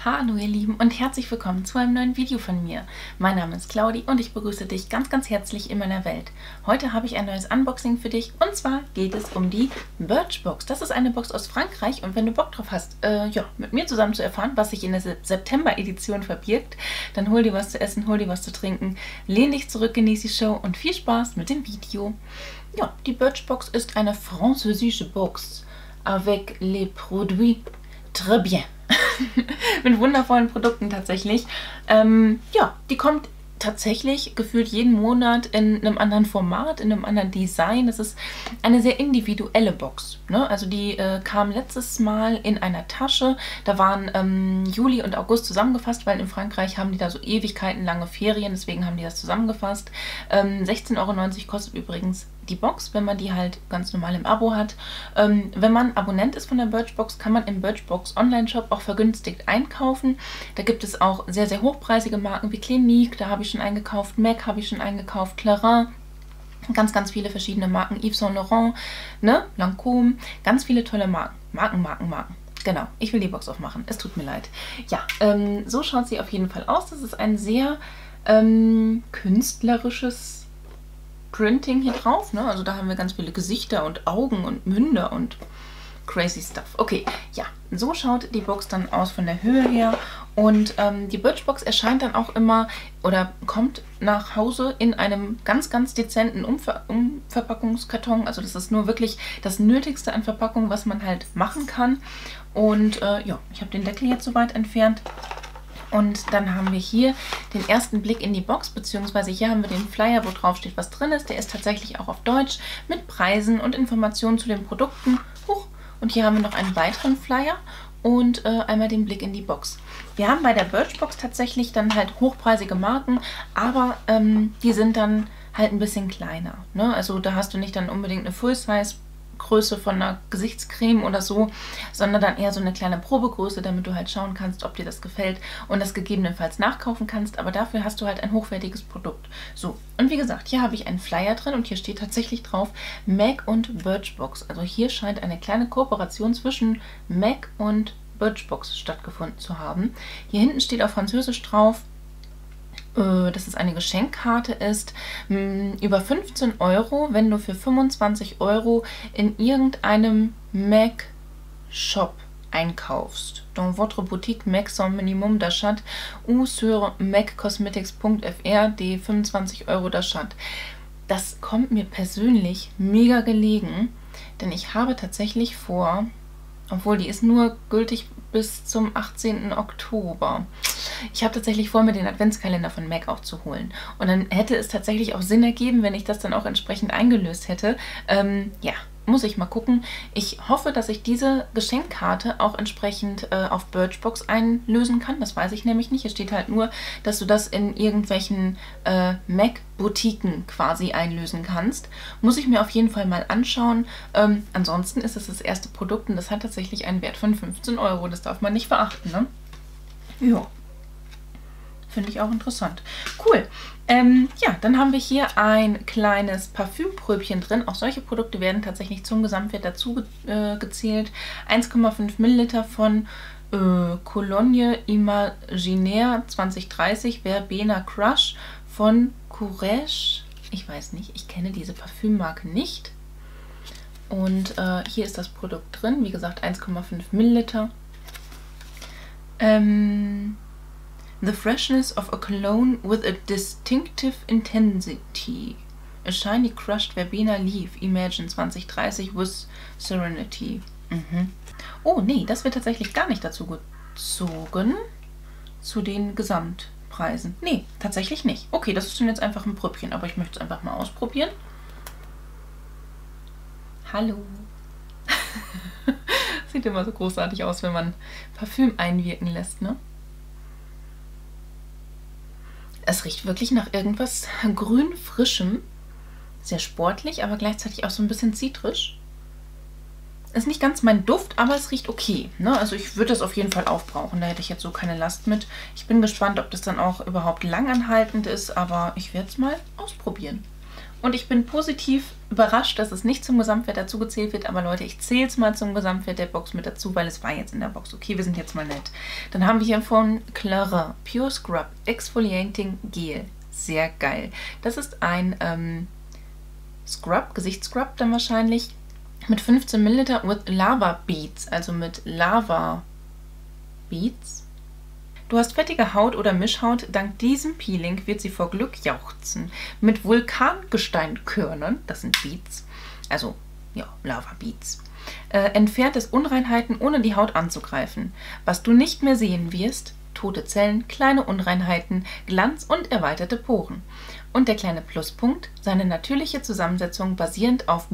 Hallo ihr Lieben und herzlich willkommen zu einem neuen Video von mir. Mein Name ist Claudi und ich begrüße dich ganz, ganz herzlich in meiner Welt. Heute habe ich ein neues Unboxing für dich und zwar geht es um die Birchbox. Das ist eine Box aus Frankreich und wenn du Bock drauf hast, mit mir zusammen zu erfahren, was sich in der September-Edition verbirgt, dann hol dir was zu essen, hol dir was zu trinken, lehn dich zurück, genieß die Show und viel Spaß mit dem Video. Ja, die Birchbox ist eine französische Box avec les produits très bien. Mit wundervollen Produkten tatsächlich. Ja, die kommt tatsächlich gefühlt jeden Monat in einem anderen Format, in einem anderen Design. Das ist eine sehr individuelle Box, ne? Also die kam letztes Mal in einer Tasche. Da waren Juli und August zusammengefasst, weil in Frankreich haben die da so ewigkeitenlange Ferien, deswegen haben die das zusammengefasst. 16,90 € kostet übrigens die Box, wenn man die halt ganz normal im Abo hat. Wenn man Abonnent ist von der Birchbox, kann man im Birchbox Online-Shop auch vergünstigt einkaufen. Da gibt es auch sehr, sehr hochpreisige Marken wie Clinique, da habe ich schon eingekauft, MAC habe ich schon eingekauft, Clarins, ganz, ganz viele verschiedene Marken, Yves Saint Laurent, ne? Lancôme, ganz viele tolle Marken. Marken. Genau, ich will die Box aufmachen, es tut mir leid. Ja, so schaut sie auf jeden Fall aus. Das ist ein sehr künstlerisches Printing hier drauf, ne? Also da haben wir ganz viele Gesichter und Augen und Münder und crazy stuff. Okay, ja, so schaut die Box dann aus von der Höhe her und die Birchbox erscheint dann auch immer oder kommt nach Hause in einem ganz, ganz dezenten Umverpackungskarton. Also das ist nur wirklich das Nötigste an Verpackung, was man halt machen kann. Und ja, ich habe den Deckel jetzt soweit entfernt. Und dann haben wir hier den ersten Blick in die Box, beziehungsweise hier haben wir den Flyer, wo drauf steht, was drin ist. Der ist tatsächlich auch auf Deutsch mit Preisen und Informationen zu den Produkten. Und hier haben wir noch einen weiteren Flyer und einmal den Blick in die Box. Wir haben bei der Birchbox tatsächlich dann halt hochpreisige Marken, aber die sind dann halt ein bisschen kleiner, ne? Also da hast du nicht dann unbedingt eine Full-Size Größe von einer Gesichtscreme oder so, sondern dann eher so eine kleine Probegröße, damit du halt schauen kannst, ob dir das gefällt und das gegebenenfalls nachkaufen kannst, aber dafür hast du halt ein hochwertiges Produkt. So, und wie gesagt, hier habe ich einen Flyer drin und hier steht tatsächlich drauf MAC und Birchbox. Also hier scheint eine kleine Kooperation zwischen MAC und Birchbox stattgefunden zu haben. Hier hinten steht auf Französisch drauf, dass es eine Geschenkkarte ist, über 15 €, wenn du für 25 € in irgendeinem MAC-Shop einkaufst. Dans votre boutique MAC sans minimum d'achat ou sur maccosmetics.fr die 25 € d'achat. Das kommt mir persönlich mega gelegen, denn ich habe tatsächlich vor, obwohl die ist nur gültig bis zum 18. Oktober. Ich habe tatsächlich vor, mir den Adventskalender von MAC auch zu holen. Und dann hätte es tatsächlich auch Sinn ergeben, wenn ich das dann auch entsprechend eingelöst hätte. Ja, muss ich mal gucken. Ich hoffe, dass ich diese Geschenkkarte auch entsprechend auf Birchbox einlösen kann. Das weiß ich nämlich nicht. Es steht halt nur, dass du das in irgendwelchen MAC-Boutiquen quasi einlösen kannst. Muss ich mir auf jeden Fall mal anschauen. Ansonsten ist es das erste Produkt und das hat tatsächlich einen Wert von 15 €. Das darf man nicht verachten, ne? Ja. Finde ich auch interessant. Cool. Ja, dann haben wir hier ein kleines Parfümpröbchen drin. Auch solche Produkte werden tatsächlich zum Gesamtwert dazu gezählt. 1,5 Milliliter von Cologne Imaginaire 2030 Verbena Crush von Courrèges. Ich weiß nicht, ich kenne diese Parfümmarke nicht. Und hier ist das Produkt drin. Wie gesagt, 1,5 Milliliter. The freshness of a cologne with a distinctive intensity. A shiny crushed verbena leaf. Imagine 2030 with serenity. Oh, nee, das wird tatsächlich gar nicht dazu gezogen. Zu den Gesamtpreisen. Nee, tatsächlich nicht. Okay, das ist dann jetzt einfach ein Pröbchen, aber ich möchte es einfach mal ausprobieren. Hallo. Sieht immer so großartig aus, wenn man Parfüm einwirken lässt, ne? Es riecht wirklich nach irgendwas grün frischem, sehr sportlich, aber gleichzeitig auch so ein bisschen zitrisch. Ist nicht ganz mein Duft, aber es riecht okay, ne? Also ich würde das auf jeden Fall aufbrauchen, da hätte ich jetzt so keine Last mit. Ich bin gespannt, ob das dann auch überhaupt langanhaltend ist, aber ich werde es mal ausprobieren. Und ich bin positiv überrascht, dass es nicht zum Gesamtwert dazu gezählt wird. Aber Leute, ich zähle es mal zum Gesamtwert der Box mit dazu, weil es war jetzt in der Box. Okay, wir sind jetzt mal nett. Dann haben wir hier von Clarins Pure Scrub Exfoliating Gel. Sehr geil. Das ist ein Scrub, Gesichtsscrub dann wahrscheinlich, mit 15 ml with Lava Beads, also mit Lava Beads. Du hast fettige Haut oder Mischhaut, dank diesem Peeling wird sie vor Glück jauchzen. Mit Vulkangesteinkörnern, das sind Beads, also ja, Lava Beads, entfernt es Unreinheiten, ohne die Haut anzugreifen. Was du nicht mehr sehen wirst: tote Zellen, kleine Unreinheiten, Glanz und erweiterte Poren. Und der kleine Pluspunkt: seine natürliche Zusammensetzung basierend auf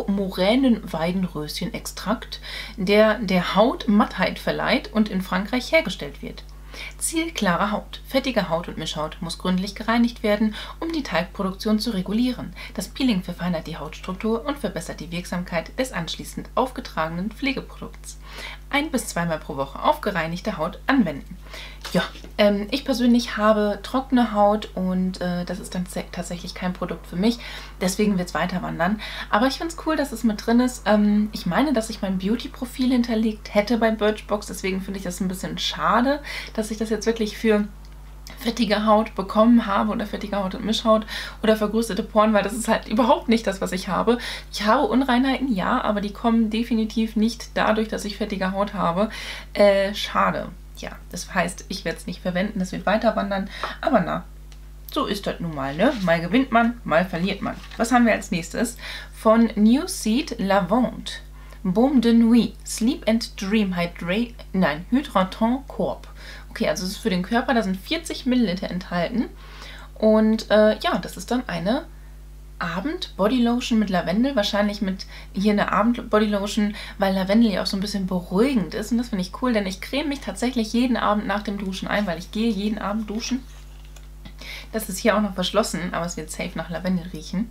Bio-Moränenweidenröschenextrakt, der der Haut Mattheit verleiht und in Frankreich hergestellt wird. Ziel: klare Haut. Fettige Haut und Mischhaut muss gründlich gereinigt werden, um die Teigproduktion zu regulieren. Das Peeling verfeinert die Hautstruktur und verbessert die Wirksamkeit des anschließend aufgetragenen Pflegeprodukts. 1- bis 2-mal pro Woche auf gereinigte Haut anwenden. Ja, ich persönlich habe trockene Haut und das ist dann tatsächlich kein Produkt für mich. Deswegen wird es weiter wandern. Aber ich finde es cool, dass es mit drin ist. Ich meine, dass ich mein Beauty-Profil hinterlegt hätte bei Birchbox. Deswegen finde ich das ein bisschen schade, dass ich das jetzt wirklich für fettige Haut bekommen habe oder fettige Haut und Mischhaut oder vergrößerte Poren, weil das ist halt überhaupt nicht das, was ich habe. Ich habe Unreinheiten, ja, aber die kommen definitiv nicht dadurch, dass ich fettige Haut habe. Schade. Ja, das heißt, ich werde es nicht verwenden, das wird weiter wandern, aber na, so ist das nun mal, ne? Mal gewinnt man, mal verliert man. Was haben wir als nächstes? Von New Seed Lavande. Baume de Nuit. Sleep and Dream Hydratant Corp. Okay, also es ist für den Körper, da sind 40 ml enthalten. Und ja, das ist dann eine Abend-Bodylotion mit Lavendel. Wahrscheinlich mit hier eine Abend-Bodylotion, weil Lavendel ja auch so ein bisschen beruhigend ist. Und das finde ich cool, denn ich creme mich tatsächlich jeden Abend nach dem Duschen ein, weil ich gehe jeden Abend duschen. Das ist hier auch noch verschlossen, aber es wird safe nach Lavendel riechen.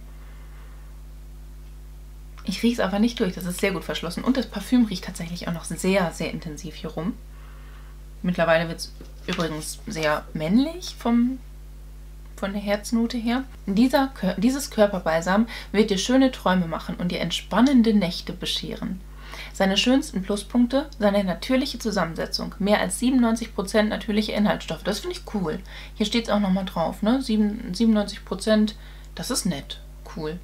Ich rieche es aber nicht durch, das ist sehr gut verschlossen. Und das Parfüm riecht tatsächlich auch noch sehr, sehr intensiv hier rum. Mittlerweile wird es übrigens sehr männlich von der Herznote her. Dieses Körperbalsam wird dir schöne Träume machen und dir entspannende Nächte bescheren. Seine schönsten Pluspunkte: seine natürliche Zusammensetzung. Mehr als 97% natürliche Inhaltsstoffe. Das finde ich cool. Hier steht es auch nochmal drauf, ne? 97%, das ist nett. Cool.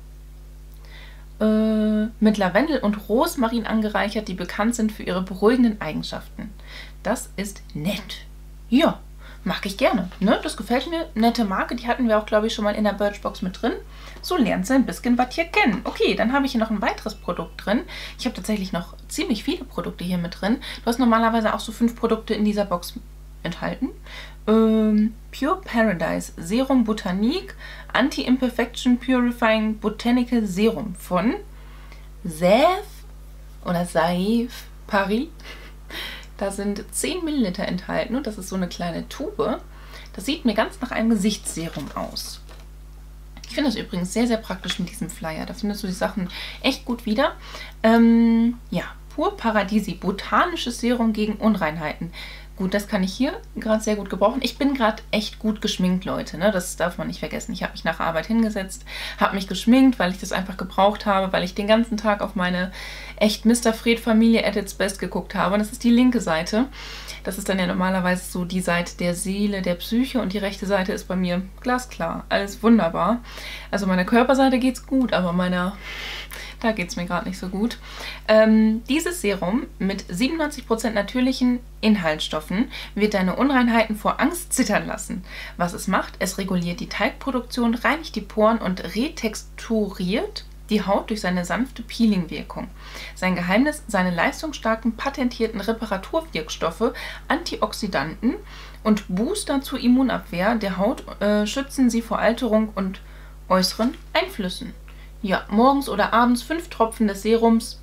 Mit Lavendel und Rosmarin angereichert, die bekannt sind für ihre beruhigenden Eigenschaften. Das ist nett. Ja, mag ich gerne. Ne? Das gefällt mir. Nette Marke, die hatten wir auch, glaube ich, schon mal in der Birchbox mit drin. So lernt sie ein bisschen was hier kennen. Okay, dann habe ich hier noch ein weiteres Produkt drin. Ich habe tatsächlich noch ziemlich viele Produkte hier mit drin. Du hast normalerweise auch so 5 Produkte in dieser Box enthalten. Pure Paradise Serum Botanique Anti-Imperfection Purifying Botanical Serum von Saif oder Saif Paris. Da sind 10 ml enthalten und das ist so eine kleine Tube. Das sieht mir ganz nach einem Gesichtsserum aus. Ich finde das übrigens sehr, sehr praktisch mit diesem Flyer. Da findest du die Sachen echt gut wieder. Ja, Pur Paradisi, botanisches Serum gegen Unreinheiten. Gut, das kann ich hier gerade sehr gut gebrauchen. Ich bin gerade echt gut geschminkt, Leute. Ne? Das darf man nicht vergessen. Ich habe mich nach der Arbeit hingesetzt, habe mich geschminkt, weil ich das einfach gebraucht habe, weil ich den ganzen Tag auf meine echt Mr. Fred Familie at its best geguckt habe. Und das ist die linke Seite. Das ist dann ja normalerweise so die Seite der Seele, der Psyche. Und die rechte Seite ist bei mir glasklar. Alles wunderbar. Also meiner Körperseite geht es gut, aber da geht es mir gerade nicht so gut. Dieses Serum mit 97% natürlichen Inhaltsstoffen wird deine Unreinheiten vor Angst zittern lassen. Was es macht: es reguliert die Teigproduktion, reinigt die Poren und retexturiert die Haut durch seine sanfte Peeling-Wirkung. Sein Geheimnis: seine leistungsstarken, patentierten Reparaturwirkstoffe, Antioxidanten und Booster zur Immunabwehr der Haut schützen sie vor Alterung und äußeren Einflüssen. Ja, morgens oder abends 5 Tropfen des Serums,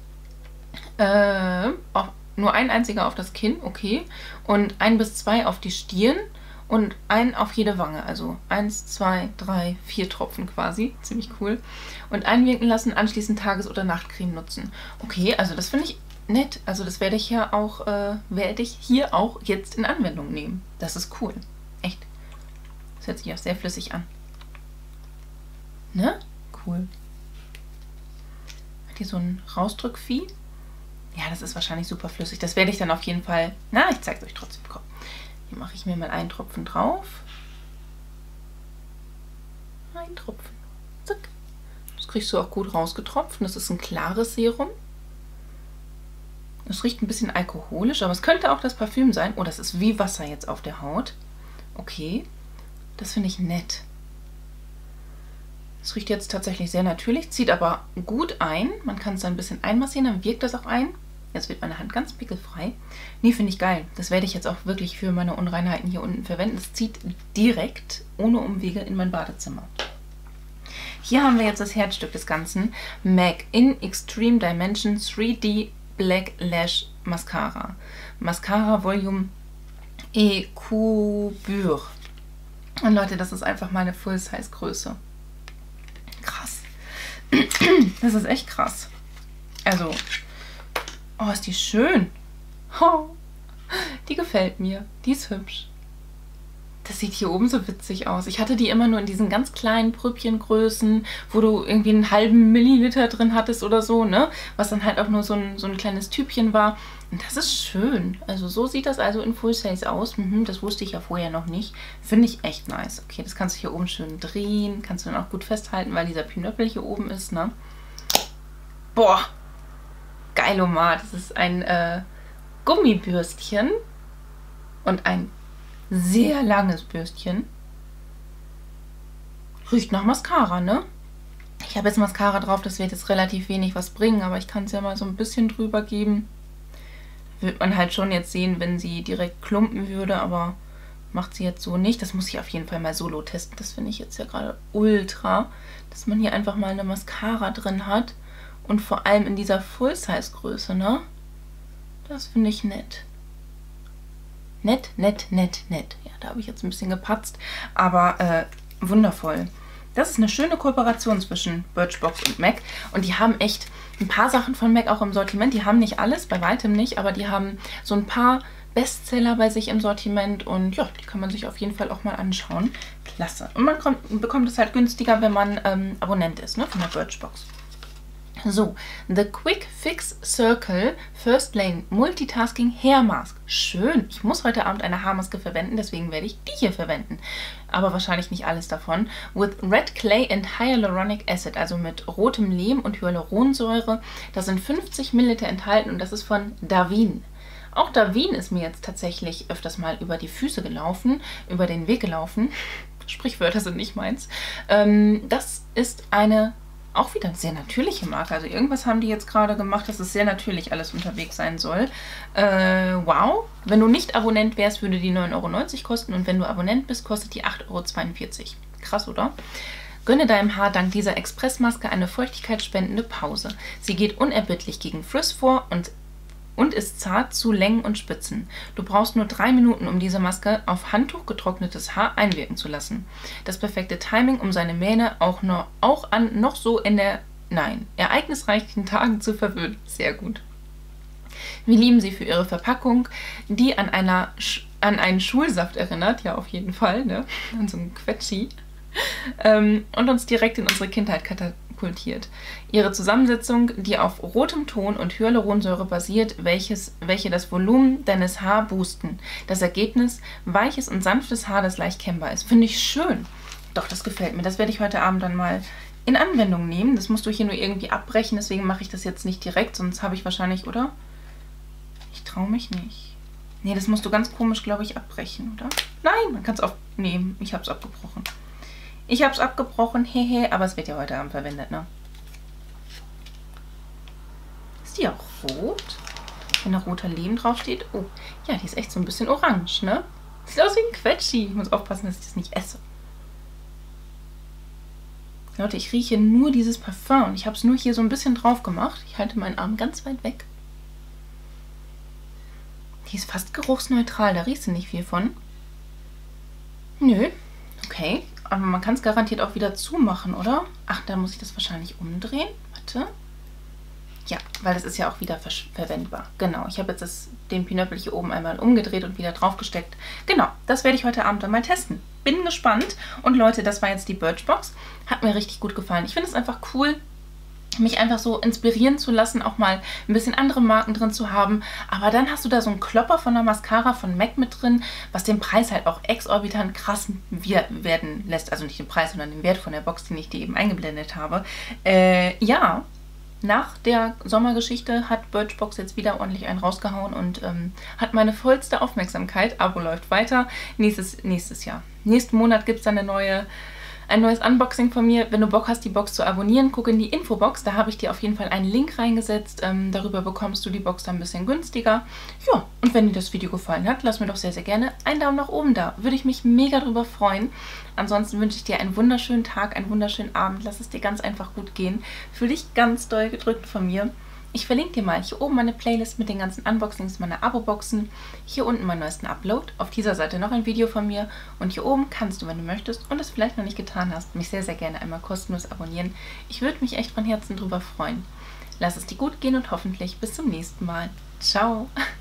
nur ein einziger auf das Kinn, okay, und 1 bis 2 auf die Stirn und 1 auf jede Wange, also 1, 2, 3, 4 Tropfen quasi, ziemlich cool, und einwirken lassen, anschließend Tages- oder Nachtcreme nutzen. Okay, also das finde ich nett, also das werde ich hier auch jetzt in Anwendung nehmen. Das ist cool, echt. Das hört sich auch sehr flüssig an. Ne? cool. Hat hier so ein Rausdrückvieh. Ja, das ist wahrscheinlich super flüssig. Das werde ich dann auf jeden Fall... Na, ich zeige es euch trotzdem. Komm. Hier mache ich mir mal einen Tropfen drauf. Ein Tropfen. Zack. Das kriegst du auch gut rausgetropft. Das ist ein klares Serum. Es riecht ein bisschen alkoholisch, aber es könnte auch das Parfüm sein. Oh, das ist wie Wasser jetzt auf der Haut. Okay, das finde ich nett. Es riecht jetzt tatsächlich sehr natürlich, zieht aber gut ein. Man kann es dann ein bisschen einmassieren, dann wirkt das auch ein. Jetzt wird meine Hand ganz pickelfrei. Nee, finde ich geil. Das werde ich jetzt auch wirklich für meine Unreinheiten hier unten verwenden. Es zieht direkt, ohne Umwege, in mein Badezimmer. Hier haben wir jetzt das Herzstück des Ganzen. MAC in Extreme Dimension 3D Black Lash Mascara. Mascara Volume Courbure. Und Leute, das ist einfach meine Full-Size-Größe. Krass. Das ist echt krass. Also, oh, ist die schön. Oh, die gefällt mir. Die ist hübsch. Das sieht hier oben so witzig aus. Ich hatte die immer nur in diesen ganz kleinen Pröbchengrößen, wo du irgendwie einen halben Milliliter drin hattest oder so, ne? Was dann halt auch nur so ein kleines Tübchen war. Und das ist schön. Also so sieht das also in Full Size aus. Das wusste ich ja vorher noch nicht. Finde ich echt nice. Okay, das kannst du hier oben schön drehen. Kannst du dann auch gut festhalten, weil dieser Pinöppel hier oben ist, ne? Boah! Geilomat. Das ist ein Gummibürstchen und ein sehr langes Bürstchen. Riecht nach Mascara, ne? Ich habe jetzt Mascara drauf, das wird jetzt relativ wenig was bringen, aber ich kann es ja mal so ein bisschen drüber geben. Wird man halt schon jetzt sehen, wenn sie direkt klumpen würde, aber macht sie jetzt so nicht. Das muss ich auf jeden Fall mal solo testen. Das finde ich jetzt ja gerade ultra, dass man hier einfach mal eine Mascara drin hat und vor allem in dieser Full-Size-Größe, ne? Das finde ich nett. Nett, nett, nett, nett. Ja, da habe ich jetzt ein bisschen gepatzt, aber wundervoll. Das ist eine schöne Kooperation zwischen Birchbox und MAC und die haben echt ein paar Sachen von MAC auch im Sortiment. Die haben nicht alles, bei weitem nicht, aber die haben so ein paar Bestseller bei sich im Sortiment und ja, die kann man sich auf jeden Fall auch mal anschauen. Klasse. Und man bekommt es halt günstiger, wenn man Abonnent ist, ne, von der Birchbox. So, The Quick Fix Circle First Lane Multitasking Hair Mask. Schön. Ich muss heute Abend eine Haarmaske verwenden, deswegen werde ich die hier verwenden. Aber wahrscheinlich nicht alles davon. With Red Clay and Hyaluronic Acid, also mit rotem Lehm und Hyaluronsäure. Da sind 50 ml enthalten und das ist von Davin. Auch Davin ist mir jetzt tatsächlich öfters mal über die Füße gelaufen, über den Weg gelaufen. Sprichwörter sind nicht meins. Das ist eine... auch wieder sehr natürliche Marke. Also irgendwas haben die jetzt gerade gemacht, dass es sehr natürlich alles unterwegs sein soll. Wow. Wenn du nicht Abonnent wärst, würde die 9,90 € kosten. Und wenn du Abonnent bist, kostet die 8,42 €. Krass, oder? Gönne deinem Haar dank dieser Expressmaske eine feuchtigkeitsspendende Pause. Sie geht unerbittlich gegen Frizz vor und ist zart zu Längen und Spitzen. Du brauchst nur 3 Minuten, um diese Maske auf Handtuch getrocknetes Haar einwirken zu lassen. Das perfekte Timing, um seine Mähne auch an noch so ereignisreichen Tagen zu verwöhnen. Sehr gut. Wir lieben sie für ihre Verpackung, die an einen Schulsaft erinnert. Ja, auf jeden Fall, ne? An so einen Quetschi. Und uns direkt in unsere Kindheit katapultiert. Ihre Zusammensetzung, die auf rotem Ton und Hyaluronsäure basiert, welche das Volumen deines Haar boosten. Das Ergebnis, weiches und sanftes Haar, das leicht kennbar ist. Finde ich schön. Doch, das gefällt mir. Das werde ich heute Abend dann mal in Anwendung nehmen. Das musst du hier nur irgendwie abbrechen, deswegen mache ich das jetzt nicht direkt, sonst habe ich wahrscheinlich, oder? Ich traue mich nicht. Nee, das musst du ganz komisch, glaube ich, abbrechen, oder? Nein, man kann es aufnehmen. Ich habe es abgebrochen. Ich habe es abgebrochen, hehe, aber es wird ja heute Abend verwendet, ne? Ist die auch rot? Wenn da roter Lehm draufsteht? Oh, ja, die ist echt so ein bisschen orange, ne? Sieht aus wie ein Quetschi. Ich muss aufpassen, dass ich das nicht esse. Leute, ich rieche nur dieses Parfum. Ich habe es nur hier so ein bisschen drauf gemacht. Ich halte meinen Arm ganz weit weg. Die ist fast geruchsneutral, da riechst du nicht viel von. Nö, okay. Aber man kann es garantiert auch wieder zumachen, oder? Ach, da muss ich das wahrscheinlich umdrehen. Warte. Ja, weil das ist ja auch wieder verwendbar. Genau, ich habe jetzt den Pinöppel hier oben einmal umgedreht und wieder draufgesteckt. Genau, das werde ich heute Abend dann mal testen. bin gespannt. Und Leute, das war jetzt die Birchbox. Hat mir richtig gut gefallen. Ich finde es einfach cool, mich einfach so inspirieren zu lassen, auch mal ein bisschen andere Marken drin zu haben. Aber dann hast du da so einen Klopper von der Mascara von MAC mit drin, was den Preis halt auch exorbitant krass werden lässt. Also nicht den Preis, sondern den Wert von der Box, den ich dir eben eingeblendet habe. Ja, nach der Sommergeschichte hat Birchbox jetzt wieder ordentlich einen rausgehauen und hat meine vollste Aufmerksamkeit. Abo läuft weiter. Nächstes Jahr. Nächsten Monat gibt es dann ein neues Unboxing von mir. Wenn du Bock hast, die Box zu abonnieren, guck in die Infobox. Da habe ich dir auf jeden Fall einen Link reingesetzt. Darüber bekommst du die Box dann ein bisschen günstiger. Ja, und wenn dir das Video gefallen hat, lass mir doch sehr, sehr gerne einen Daumen nach oben da. Würde ich mich mega drüber freuen. Ansonsten wünsche ich dir einen wunderschönen Tag, einen wunderschönen Abend. Lass es dir ganz einfach gut gehen. Fühl dich ganz doll gedrückt von mir. Ich verlinke dir mal hier oben meine Playlist mit den ganzen Unboxings meiner Abo-Boxen. Hier unten meinen neuesten Upload. Auf dieser Seite noch ein Video von mir. Und hier oben kannst du, wenn du möchtest und es vielleicht noch nicht getan hast, mich sehr, sehr gerne einmal kostenlos abonnieren. Ich würde mich echt von Herzen drüber freuen. Lass es dir gut gehen und hoffentlich bis zum nächsten Mal. Ciao!